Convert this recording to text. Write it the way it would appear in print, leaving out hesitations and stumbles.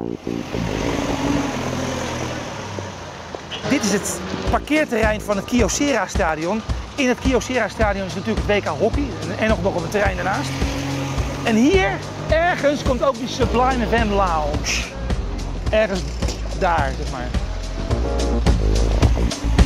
Dit is het parkeerterrein van het Kyocera Stadion. In het Kyocera Stadion is natuurlijk het WK hockey en nog op het terrein daarnaast. En hier ergens komt ook die Sublime Event Lounge. Ergens daar, zeg maar.